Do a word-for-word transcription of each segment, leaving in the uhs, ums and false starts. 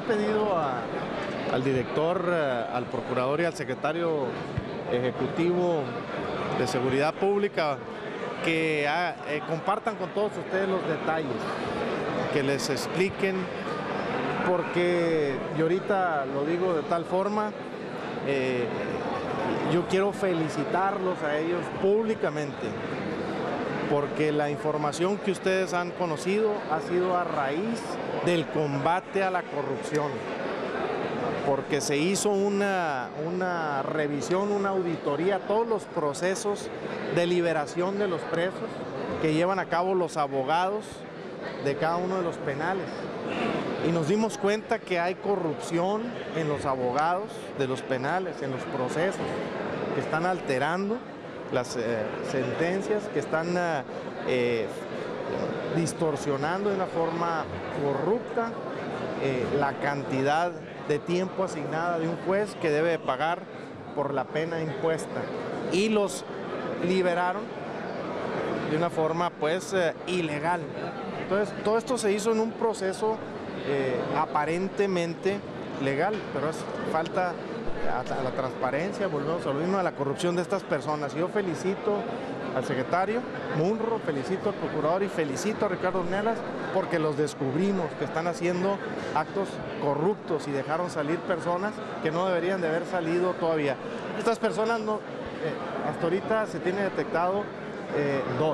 pedido a, al director, al procurador y al secretario ejecutivo de Seguridad Pública que ah, eh, compartan con todos ustedes los detalles, que les expliquen, porque yo ahorita lo digo de tal forma, eh, yo quiero felicitarlos a ellos públicamente, porque la información que ustedes han conocido ha sido a raíz del combate a la corrupción, porque se hizo una, una revisión, una auditoría a todos los procesos de liberación de los presos que llevan a cabo los abogados de cada uno de los penales. Y nos dimos cuenta que hay corrupción en los abogados de los penales, en los procesos, que están alterando las eh, sentencias, que están eh, eh, distorsionando de una forma corrupta eh, la cantidad de tiempo asignada de un juez que debe pagar por la pena impuesta. Y los liberaron de una forma pues eh, ilegal. Entonces todo esto se hizo en un proceso eh, aparentemente legal, pero es falta a la transparencia, volvemos a lo mismo, a la corrupción de estas personas. Yo felicito al secretario Munro, felicito al procurador y felicito a Ricardo Ornelas porque los descubrimos que están haciendo actos corruptos y dejaron salir personas que no deberían de haber salido todavía. Estas personas, no, eh, hasta ahorita se tiene detectado eh, dos.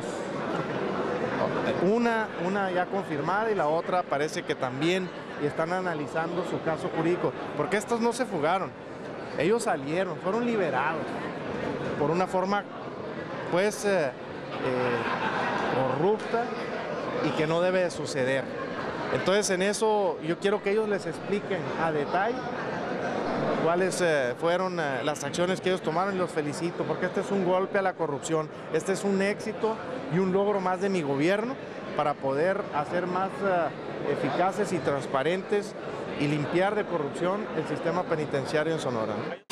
Una, una ya confirmada y la otra parece que también y están analizando su caso jurídico, porque estos no se fugaron, ellos salieron, fueron liberados por una forma pues eh, eh, corrupta y que no debe de suceder. Entonces en eso yo quiero que ellos les expliquen a detalle cuáles eh, fueron eh, las acciones que ellos tomaron y los felicito porque este es un golpe a la corrupción, este es un éxito y un logro más de mi gobierno para poder hacer más eh, eficaces y transparentes y limpiar de corrupción el sistema penitenciario en Sonora.